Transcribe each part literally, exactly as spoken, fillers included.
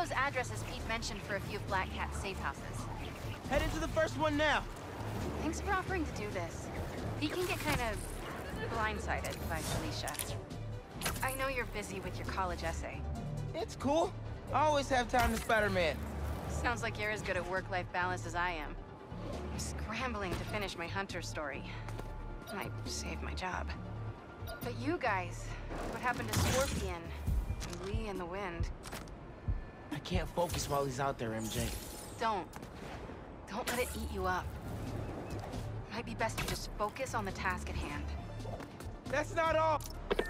those addresses Pete mentioned for a few of Black Cat's safe houses. Head into the first one now. Thanks for offering to do this. Pete can get kind of blindsided by Felicia. I know you're busy with your college essay. It's cool. I always have time to Spider-Man. Sounds like you're as good at work-life balance as I am. I'm scrambling to finish my Hunter story. Might save my job. But you guys, what happened to Scorpion? And Lee and the Wind? I can't focus while he's out there, M J. Don't. Don't let it eat you up. Might be best to just focus on the task at hand. That's not all!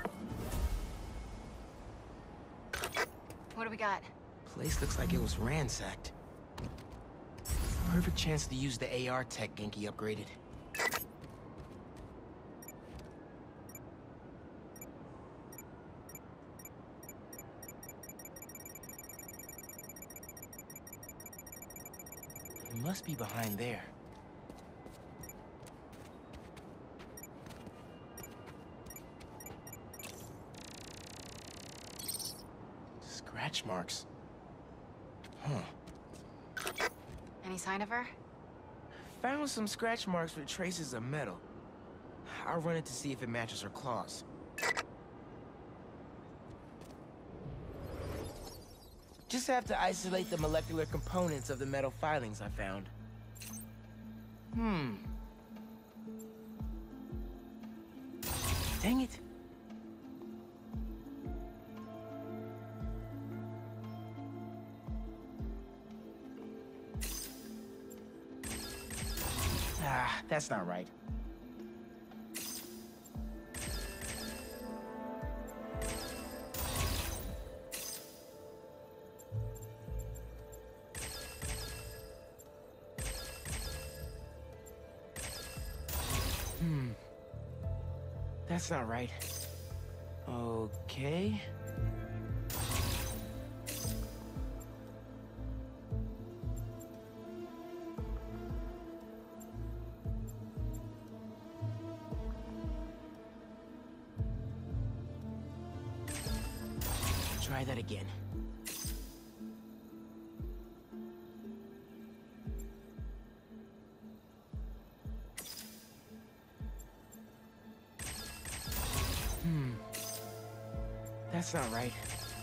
What do we got? Place looks like it was ransacked. Perfect chance to use the A R tech Genki upgraded. It must be behind there. Scratch marks. Huh. Any sign of her? Found some scratch marks with traces of metal. I'll run it to see if it matches her claws. Just have to isolate the molecular components of the metal filings I found. Hmm. Dang it. Ah, that's not right. Hmm. That's not right. Okay. Try that again. Hmm. That's not right.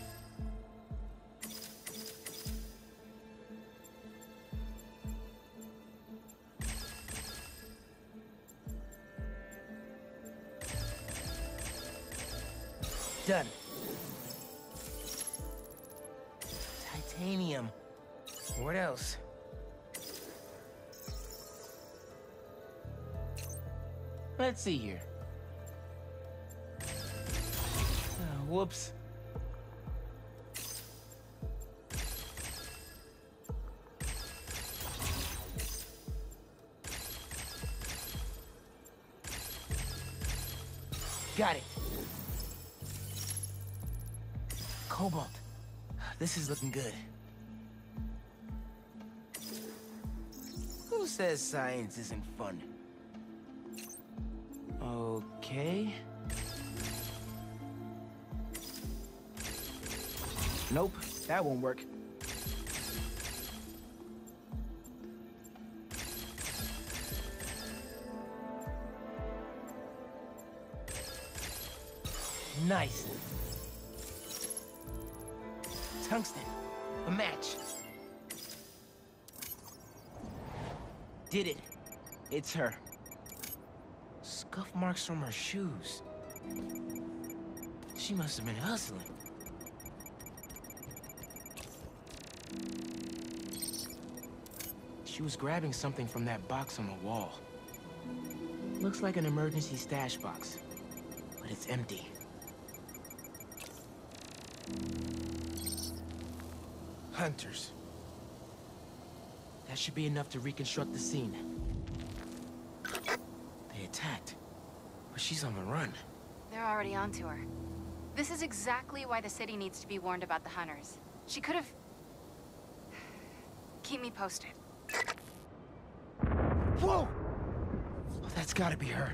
Done. Titanium. What else? Let's see here. Uh, whoops. Got it. Cobalt. This is looking good. Who says science isn't fun? Okay. Nope, that won't work. Nice. Tungsten. A match. Did it. It's her. Scuff marks from her shoes. She must have been hustling. She was grabbing something from that box on the wall. Looks like an emergency stash box, but it's empty. Hunters. That should be enough to reconstruct the scene. They attacked, but she's on the run. They're already onto her. This is exactly why the city needs to be warned about the Hunters. She could have... Keep me posted. Whoa! Oh, that's gotta be her.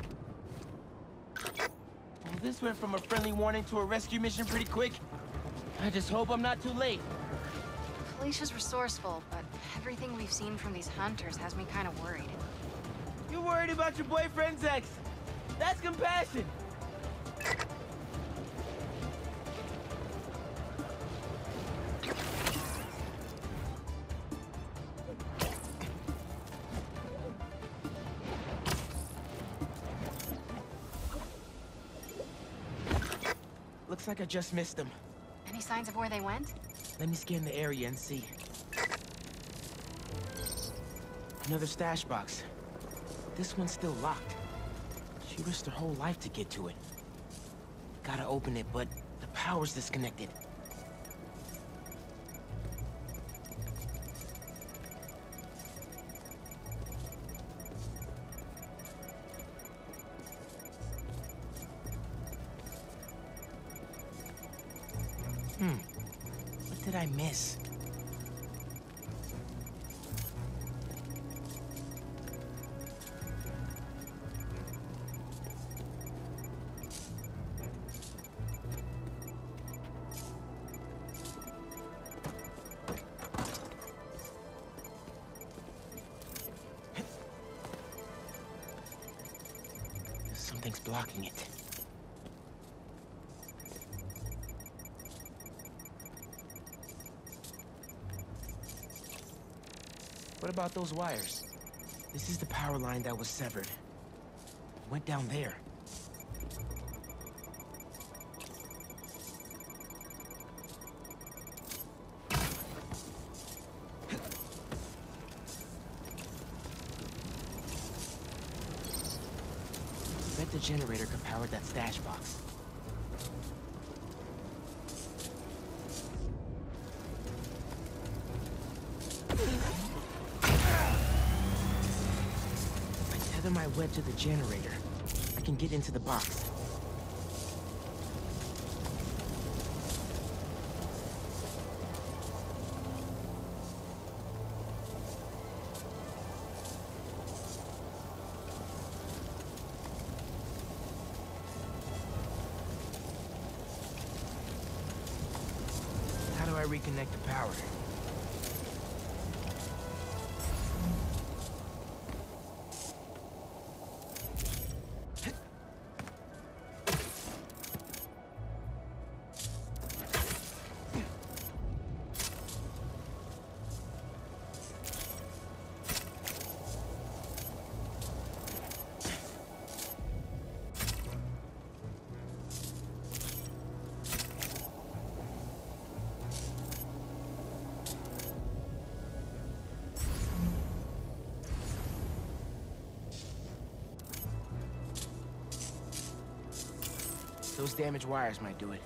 Well, this went from a friendly warning to a rescue mission pretty quick. I just hope I'm not too late. Alicia's resourceful, but everything we've seen from these hunters has me kind of worried. You're worried about your boyfriend's ex. That's compassion. Looks like I just missed them. Any signs of where they went? Let me scan the area and see. Another stash box. This one's still locked. She risked her whole life to get to it. Gotta open it, but the power's disconnected. Hmm. What did I miss? Something's blocking it. What about those wires? This is the power line that was severed. It went down there. I bet the generator could power that stash box. Tether my web to the generator. I can get into the box. How do I reconnect the power? Those damaged wires might do it.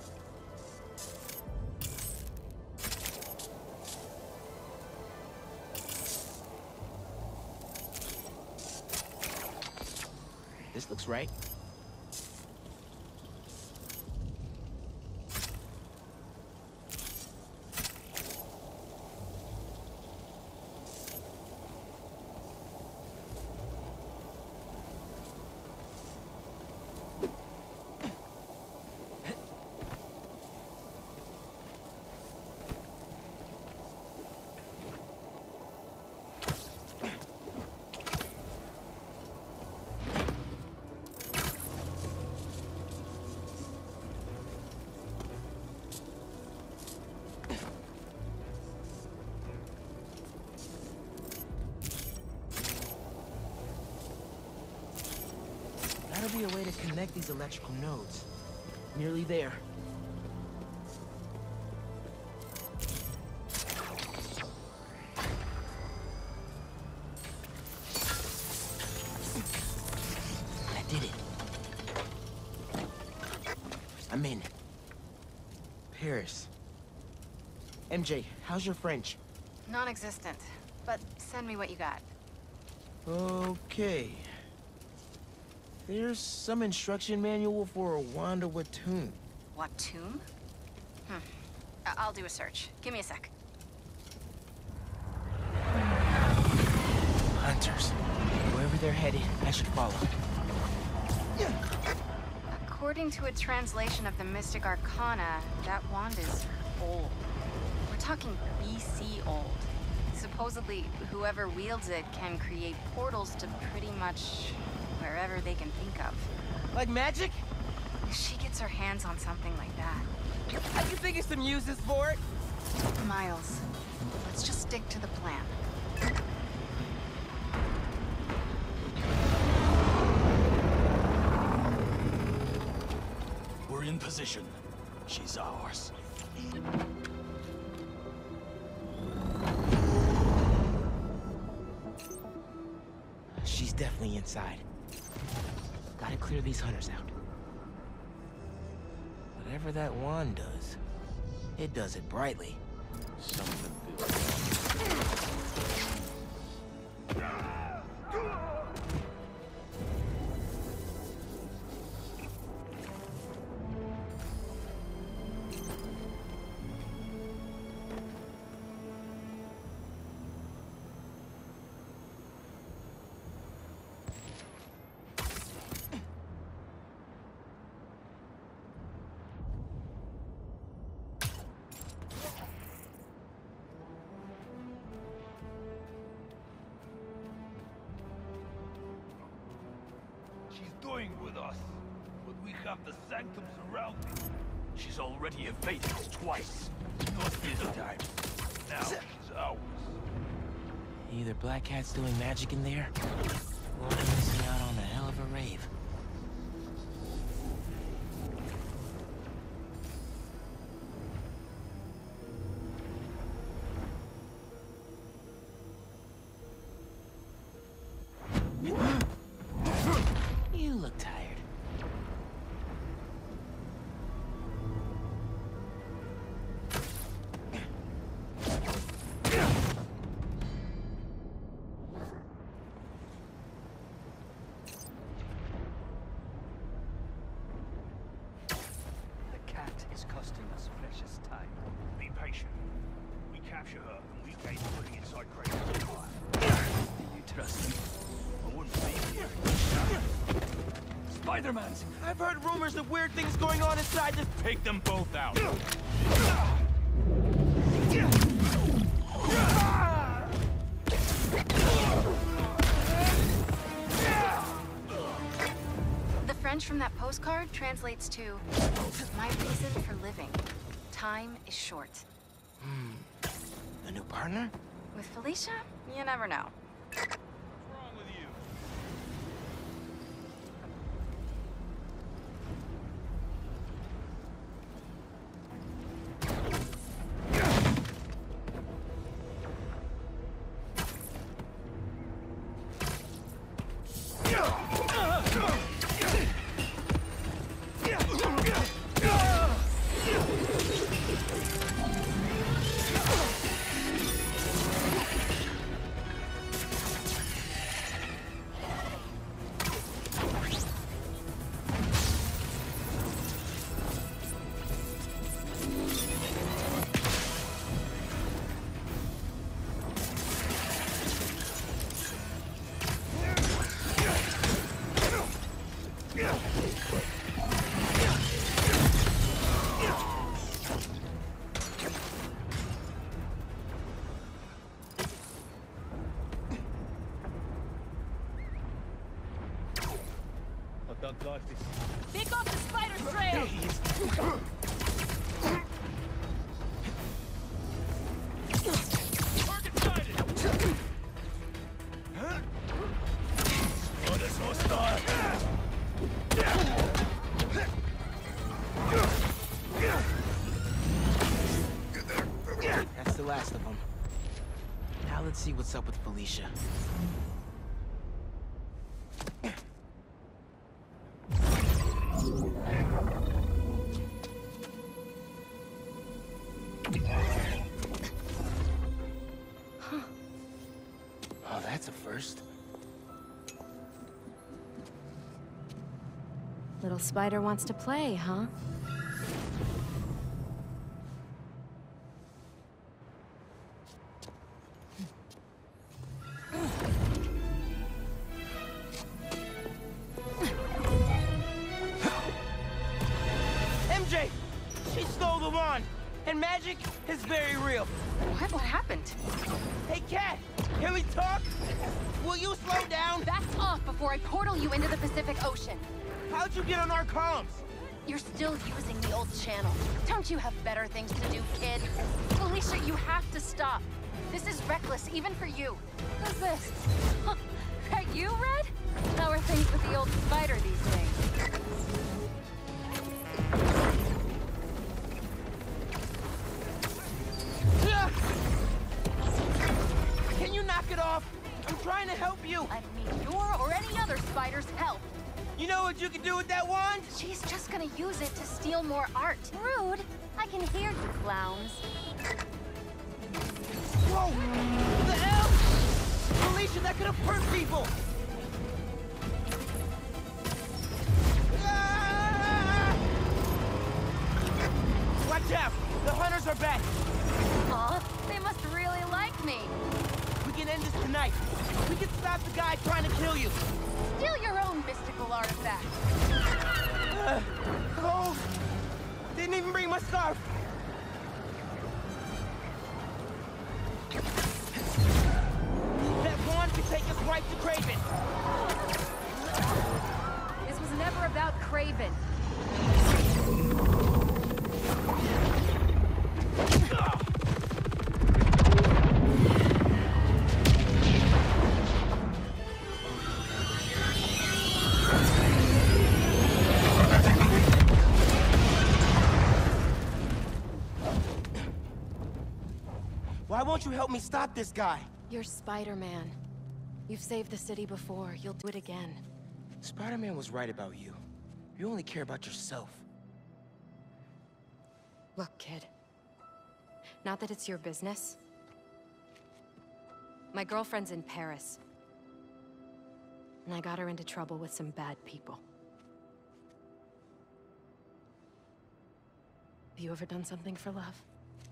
This looks right. Gotta be a way to connect these electrical nodes. Nearly there. I did it. I'm in. Paris. M J, how's your French? Non-existent, but send me what you got. Okay. There's some instruction manual for a Wanda Watoon. Watoon? Hmm. I- I'll do a search. Give me a sec. Hunters. Wherever they're headed, I should follow. According to a translation of the Mystic Arcana, that wand is old. We're talking B C old. Supposedly, whoever wields it can create portals to pretty much wherever they can think of. Like magic? If she gets her hands on something like that. How do you think it's some uses for it? Miles, let's just stick to the plan. We're in position. She's ours. She's definitely inside. Gotta clear these hunters out. Whatever that wand does, it does it brightly. Something good. Doing with us, but we have the sanctum surrounded. She's already evaded us twice. Not this time. Now she's ours. Either Black Cat's doing magic in there, or we're missing out on a hell of a rave. You look tired. The cat is costing us precious time. Be patient. We capture her and we gain putting inside Kratos' fire. Do you trust me? I wouldn't be here. Spider-Man's! I've heard rumors of weird things going on inside this. Take them both out! The French from that postcard translates to, my reason for living. Time is short. Hmm. A new partner? With Felicia, you never know. What's wrong with you? I don't like this. Pick off the spider trail! Target sighted! Huh? Oh, that's hostile! That's the last of them. Now let's see what's up with Felicia. Oh, that's a first. Little spider wants to play, huh? M J! She stole the wand! And magic is very real. What? What happened? Hey, Cat, can we talk? Will you slow down? Back off before I portal you into the Pacific Ocean. How'd you get on our comms? You're still using the old channel. Don't you have better things to do, kid? Felicia, you have to stop. This is reckless, even for you. Who's this? Huh. That you, Red? How are things with the old spider these days? Can you knock it off? I'm trying to help you. I don't need your or any other spider's help. You know what you can do with that wand? She's just gonna use it to steal more art. Rude. I can hear you, clowns. Whoa! What the hell? Felicia, that could have hurt people! Ah! Watch out! The hunters are back! Huh? They must really like me. We can end this tonight. We can stop the guy trying to kill you. Steal your own mystical artifact. Uh, oh! Didn't even bring my scarf! That wand could take us right to Kraven! This was never about Kraven. Why won't you help me stop this guy? You're Spider-Man. You've saved the city before. You'll do it again. Spider-Man was right about you. You only care about yourself. Look, kid. Not that it's your business. My girlfriend's in Paris. And I got her into trouble with some bad people. Have you ever done something for love?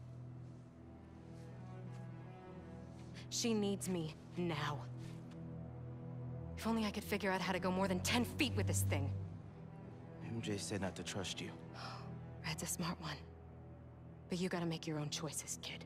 She needs me now. If only I could figure out how to go more than ten feet with this thing. M J said not to trust you. Red's a smart one. But you gotta make your own choices, kid.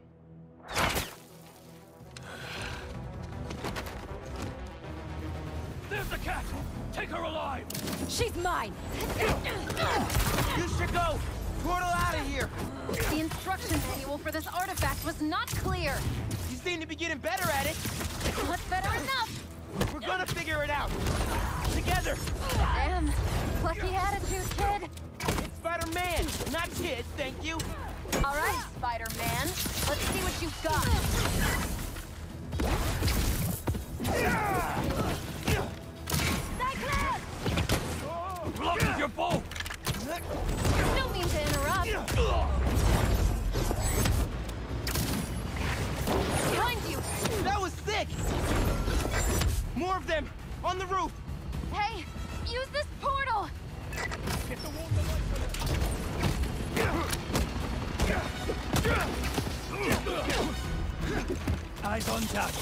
There's the cat! Take her alive! She's mine! You should go! Portal out of here! The instruction manual for this artifact was not clear. You seem to be getting better at it. Not better enough. We're gonna figure it out. Together! Damn. Plucky attitude, kid. It's Spider-Man, not kid, thank you. All right, Spider-Man. Let's see what you've got. Cyclops! Block with your bow! Don't mean to interrupt. Behind you! That was sick! More of them! On the roof! Hey, use this portal! Get the wall the light Eyes on target.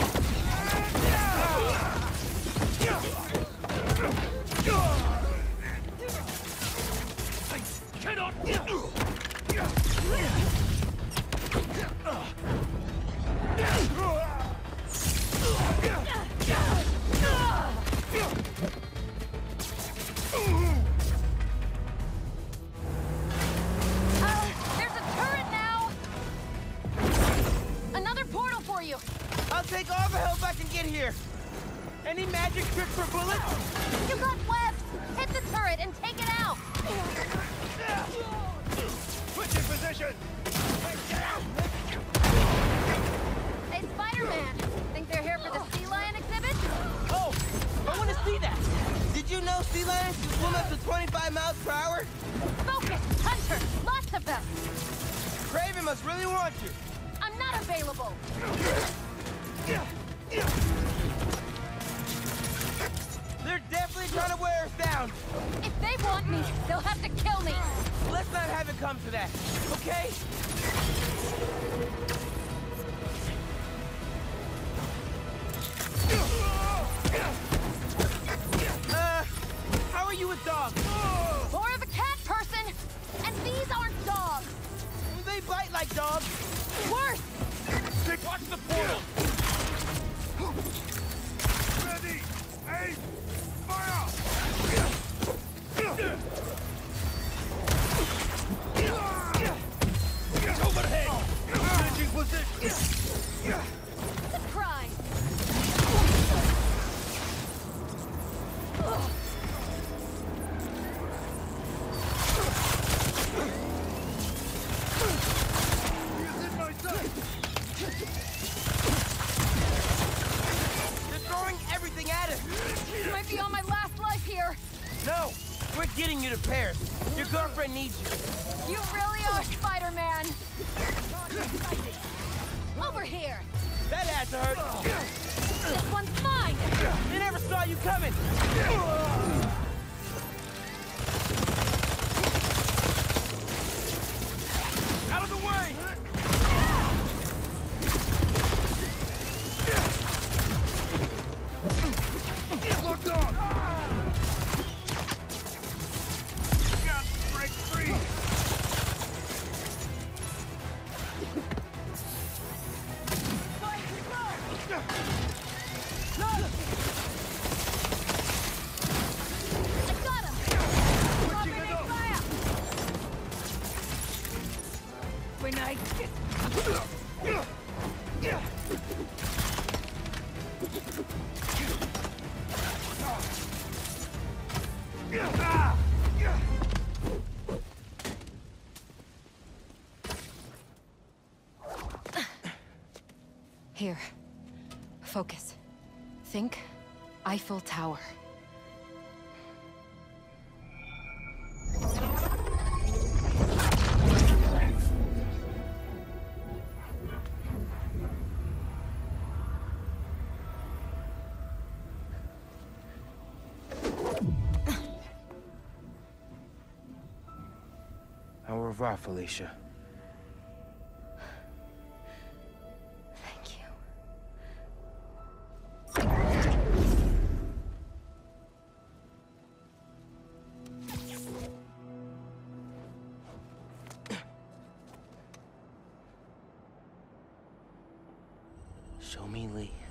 Cannot! Uh, there's a turret now! Another portal for you! I'll take all the help I can get here! Any magic tricks for bullets? You got webs! Hit the turret and take it out! Switch in position! Hey, Spider-Man! Think they're here for the sea lion exhibit? Oh! I want to see that! Did you know sea lions can swim up to twenty-five miles per hour? Focus! Hunter! Lots of them! Kraven must really want you! I'm not available! They're definitely trying to wear us down! If they want me, they'll have to kill me! Let's not have it come to that, okay? Uh, how are you with dogs? More of a cat person! And these aren't dogs! They bite like No! We're getting you to Paris. Your girlfriend needs you. You really are Spider-Man! Over here! That had to hurt. This one's mine! They never saw you coming. Out of the way! Locked on! Can't break free! I got him! Switching it up! Fire! When I get... Here. Focus. Think Eiffel Tower. Au revoir, Felicia. Thank you. Show me Lee.